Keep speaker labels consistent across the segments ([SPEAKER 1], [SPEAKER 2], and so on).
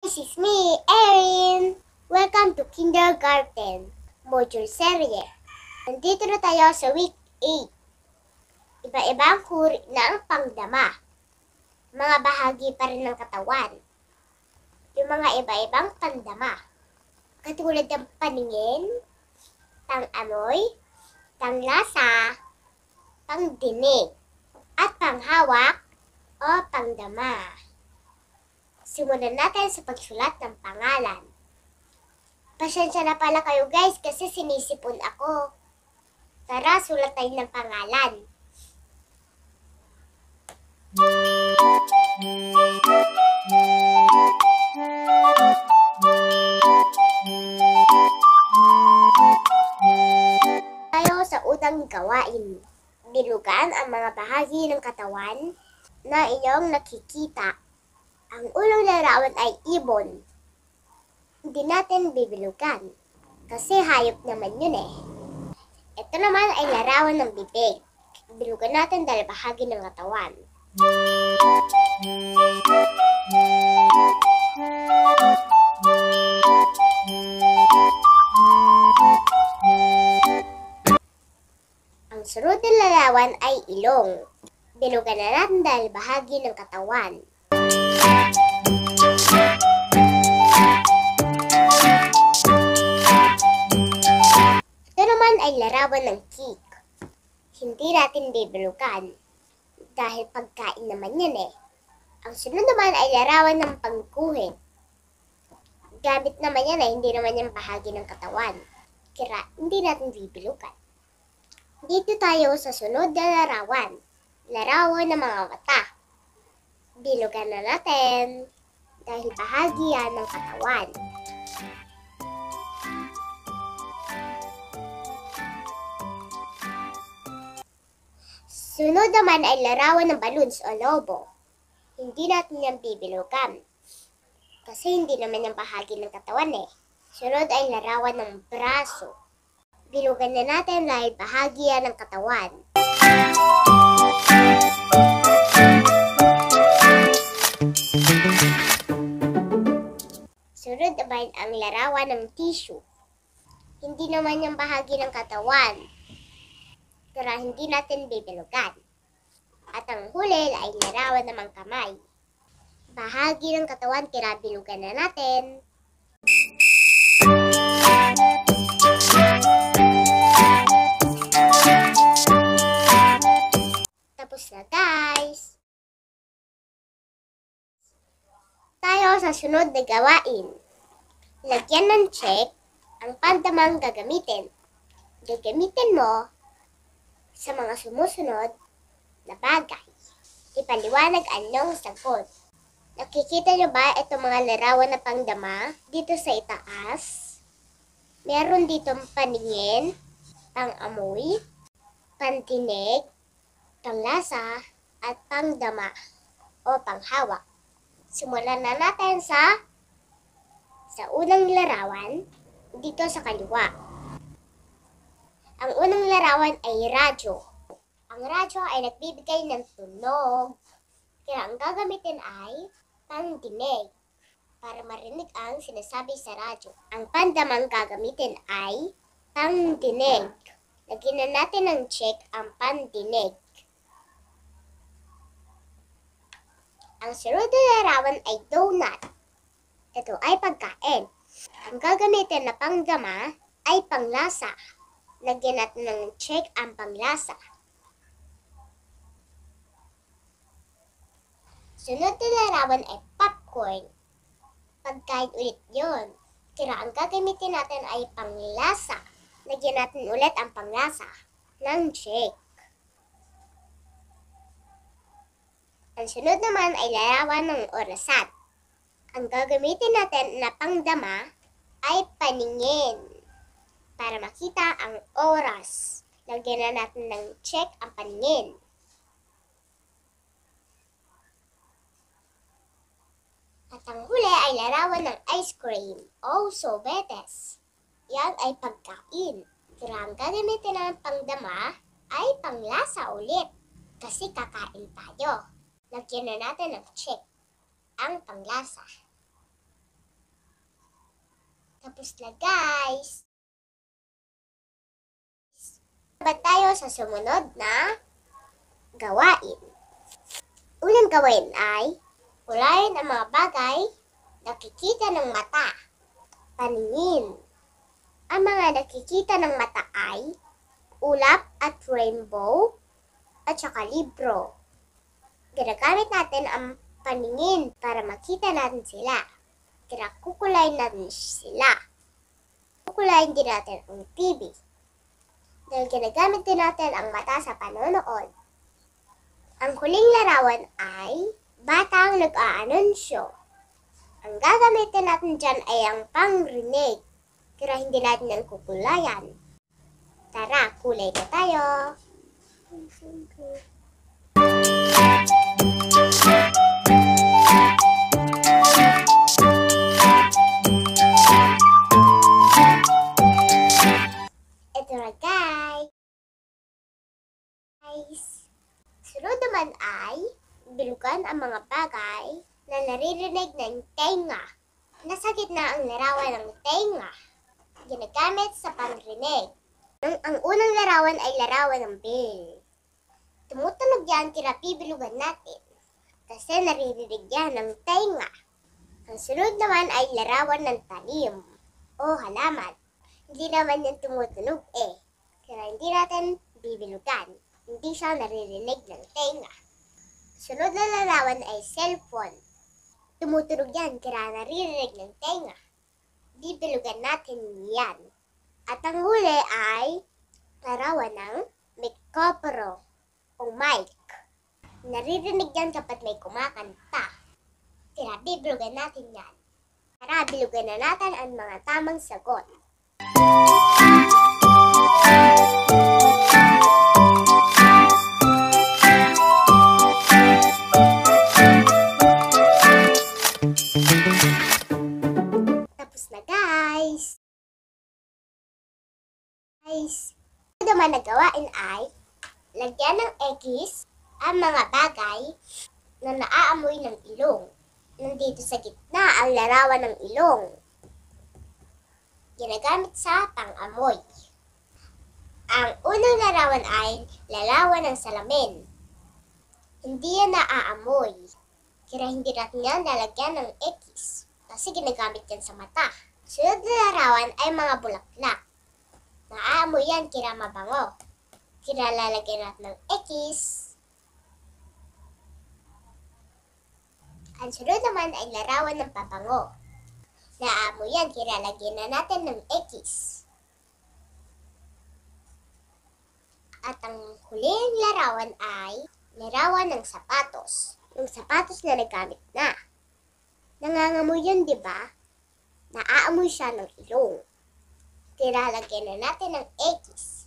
[SPEAKER 1] This is me, Erin! Welcome to Kindergarten, Module Serye. Nandito na tayo sa Week 8. Iba-ibang huri ng pangdama. Mga bahagi pa rin ng katawan. Yung mga iba-ibang pandama. Katulad ng paningin, pang-amoy, panglasa, pangdinig, at panghawak o pangdama. Simulan natin sa pagsulat ng pangalan. Pasensya na pala kayo guys kasi sinisipon ako. Tara, sulat tayo ng pangalan. Tayo sa unang gawain. Bilugan ang mga bahagi ng katawan na iyong nakikita. Ang unang larawan ay ibon. Hindi natin bibilugan kasi hayop naman yun eh. Ito naman ay larawan ng bibig. Bilugan natin dahil bahagi ng katawan. Ang sunod na larawan ay ilong. Bilugan na natin dahil bahagi ng katawan. Ito naman ay larawan ng cake. Hindi natin bibilugan dahil pagkain naman yan eh. Ang sunod naman ay larawan ng pangguhit. Gamit naman yan eh, hindi naman yan bahagi ng katawan. Kaya hindi natin bibilugan. Dito tayo sa sunod na larawan. Larawan ng mga mata. Bilugan na natin dahil bahagi yan ng katawan. Sunod naman ay larawan ng balloons o lobo. Hindi natin yan bibilugan kasi hindi naman yung bahagi ng katawan eh. Sunod ay larawan ng braso. Bilugan na natin dahil bahagi yan ng katawan. Sunod naman ang larawan ng tissue. Hindi naman yung bahagi ng katawan. Kaya hindi natin bibilugan. At ang huli ay larawan ng kamay. Bahagi ng katawan, kaya bilugan na natin. Tapos na guys. Tayo sa sunod na gawain. Lagyan ng check ang pandamang gagamitin. Gagamitin mo sa mga sumusunod na bagay. Ipaliwanag anong sagot. Nakikita nyo ba itong mga larawan na pangdama dito sa itaas? Meron ditong paningin, pang-amoy, pandinig, panglasa, at pangdama o panghawak. Simulan na natin sa unang larawan dito sa kaliwa. Ang unang larawan ay radyo. Ang radyo ay nagbibigay ng tunog. Kaya ang gagamitin ay pangdinig para marinig ang sinasabi sa radyo. Ang pandamang gagamitin ay pangdinig. Lagyan na natin ng check ang pandinig. Ang sunod na larawan ay donut. Ito ay pagkain. Ang gagamitin na pangdama ay panglasa. Lagyan natin ng check ang panglasa. Sunod na larawan ay popcorn. Pagkain ulit yun. Kaya ang gagamitin natin ay panglasa. Lagyan natin ulit ang panglasa ng check. Ang sunod naman ay larawan ng orasan. Ang gagamitin natin na pangdama ay paningin. Para makita ang oras, lagyan na natin ng check ang paningin. At ang huli ay larawan ng ice cream o sobetes. Yan ay pagkain. Pero ang gagamitin ng pangdama ay panglasa ulit kasi kakain tayo. Lagyan na natin ng check ang panglasa. Tapos na guys! Naman tayo sa sumunod na gawain. Unang gawain ay kulayin ang mga bagay nakikita ng mata. Paningin. Ang mga nakikita ng mata ay ulap at rainbow at saka libro. Ginagamit natin ang paningin para makita natin sila. Kukulayin natin sila. Kukulayin din natin ang TV. Dahil ginagamit din natin ang mata sa panonood. Ang huling larawan ay batang nag-aanunsyo. Ang gagamitin natin dyan ay ang pangrinig. Kaya hindi natin ang kukulayan. Tara, kulay na tayo. Ito na guys. Sunod naman ay bilugan ang mga bagay na naririnig ng tenga. Nasa gitna ang larawan ng tenga. Ginagamit sa pangrinig. Ang unang larawan ay larawan ng bell. Tumutunog yan kaya bibilugan natin. Kasi naririnig yan ng tenga. Ang sunod naman ay larawan ng tanim o halaman. Hindi naman yan tumutunog kaya hindi natin bibilugan. Hindi siya naririnig ng tenga. Sunod na larawan ay cellphone. Tumutunog yan kaya naririnig ng tenga. Bibilugan natin yan. At ang huli ay larawan ng mikroforo o mic. Naririnig yan kapag may kumakanta. Kaya bibilugan natin yan. Tara, bilugan na natin ang mga tamang sagot. Tapos na guys! Ito naman na gawain ay lagyan ng X ang mga bagay na naaamoy ng ilong. Nandito sa gitna ang larawan ng ilong. Ginagamit sa pang-amoy. Ang unang larawan ay larawan ng salamin. Hindi yan naaamoy. Kaya hindi natin yan lalagyan ng X kasi ginagamit yan sa mata. Sunod na larawan ay mga bulaklak. Naaamoy yan kaya mabango. Kaya lalagyan natin ng X. Ang sunod naman ay larawan ng pabango. Naaamoy yan kaya lalagyan na natin ng X. At ang huling larawan ay larawan ng sapatos. Yung sapatos na nagamit na. Nangangamoy yun, di ba? Naaamoy siya ng ilong. Kaya lalagyan na natin ng X.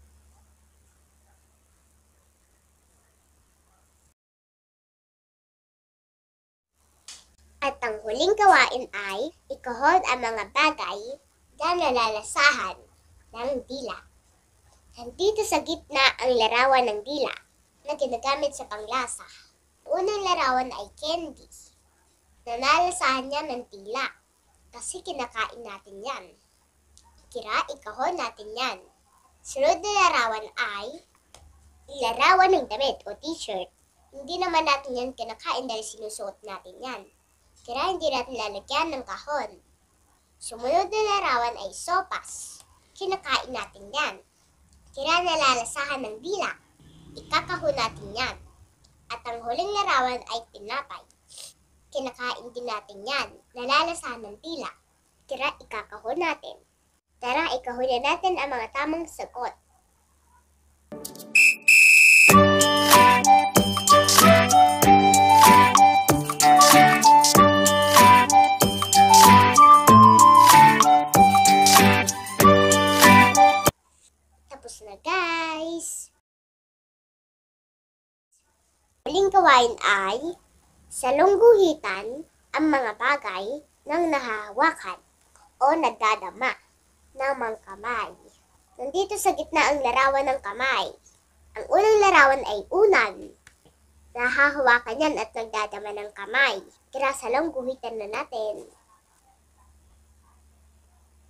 [SPEAKER 1] At ang huling gawain ay ikuhod ang mga bagay na nalalasahan ng dila. Nandito sa gitna ang larawan ng dila na ginagamit sa panglasa. Unang larawan ay candy. Nalalasahan niya ng dila kasi kinakain natin yan. Kira, ikahon natin yan. Sunod na larawan ay larawan ng damit o t-shirt. Hindi naman natin yan kinakain dahil sinusuot natin yan. Kira, hindi natin lalagyan ng kahon. Sumunod na larawan ay sopas. Kinakain natin yan. Kira, nalalasahan ng dila. Ikakahon natin yan. At ang huling larawan ay tinapay. Kinakain din natin yan. Nalalasahan ng dila. Kira, ikakahon natin. Tara, ikahon na natin ang mga tamang sagot. Tapos na guys! Huling gawain ay sa lungguhitan ang mga bagay ng nahahawakan o nagdadama ng mga kamay. Nandito sa gitna ang larawan ng kamay. Ang unang larawan ay unan. Nahahawakan yan at nagdadama ng kamay. Kaya sa lungguhitan na natin.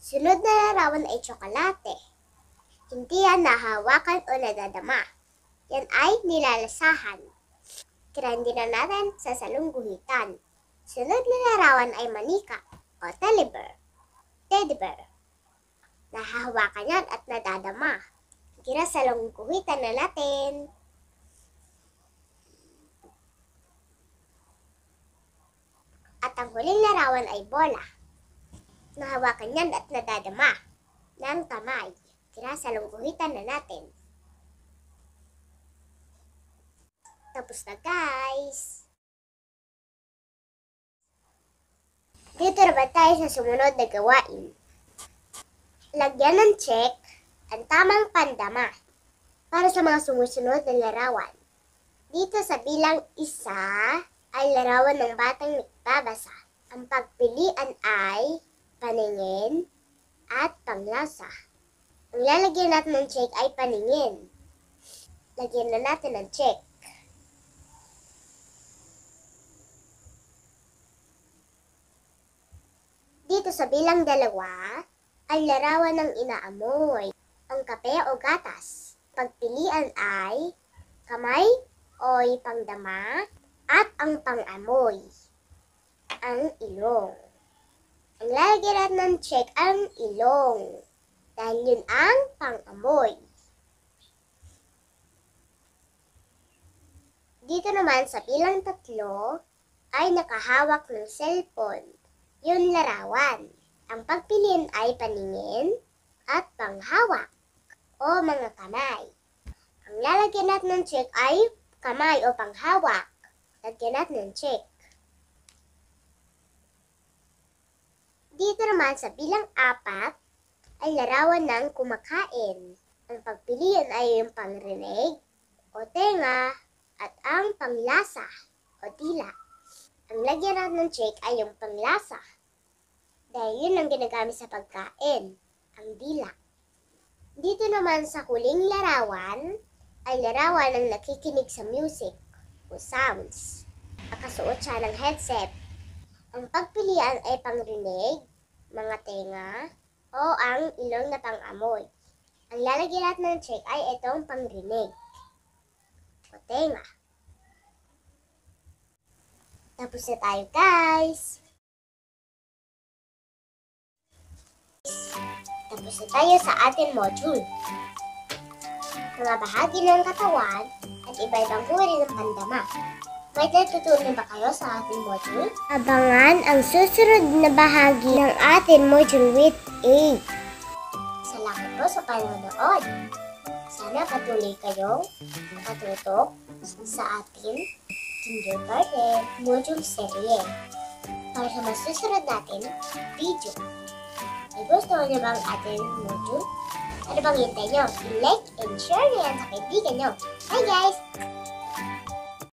[SPEAKER 1] Sunod na larawan ay tsokolate. Hindi yan nahawakan o nadadama. Yan ay nilalasahan. Tirahan din na natin sa salungguhitan. Sunod na larawan ay manika o teddy bear. Nahahawakan yan at nadadama. Tira sa salungguhitan na natin. At ang huling larawan ay bola. Nahawakan yan at nadadama ng kamay. Tira sa salungguhitan na natin. Tapos na guys! Dito naman tayo sa sumunod na gawain. Lagyan ng check ang tamang pandama para sa mga sumusunod na larawan. Dito sa bilang 1 ay larawan ng batang nagbabasa. Ang pagpilian ay paningin at panglasa. Ang lalagyan natin ng check ay paningin. Lagyan na natin ng check. Dito sa bilang 2 ay larawan ng inaamoy. Ang kape o gatas. Pagpilian ay kamay o pangdama at ang pangamoy, ang ilong. Ang lalagyan natin ng check ang ilong dahil yun ang pangamoy. Dito naman sa bilang 3 ay nakahawak ng cellphone. Yun larawan. Ang pagpiliin ay paningin at panghawak o mga kamay. Ang lalagyan natin ng check ay kamay o panghawak. Lagyan natin ng check. Dito naman sa bilang 4 ay larawan ng kumakain. Ang pagpiliin ay yung pangrinig o tenga at ang panglasa o dila. Ang lagyan natin ng check ay yung panglasa. Dahil yun ang ginagamit sa pagkain, ang dila. Dito naman sa huling larawan, ay larawan ng nakikinig sa music o sounds. Nakasuot siya ng headset. Ang pagpilian ay pangrinig, mga tenga, o ang ilong na pangamoy. Ang lalagyan natin ng check ay itong pangrinig o tenga. Tapos na tayo guys! Tapos na tayo sa ating module. Mga bahagi ng katawan at iba-ibang uri ng pandama. May natutunan ba kayo sa ating module? Abangan ang susunod na bahagi ng ating module with 8. Salamat po sa panonood. Sana patuloy kayong makatutok sa ating kindergarten module serye para sa masusunod natin video. Ay gusto niyo bang ating module? Ano bang hintay nyo? I-like and share nyo yan sa kaibigan nyo. Bye guys!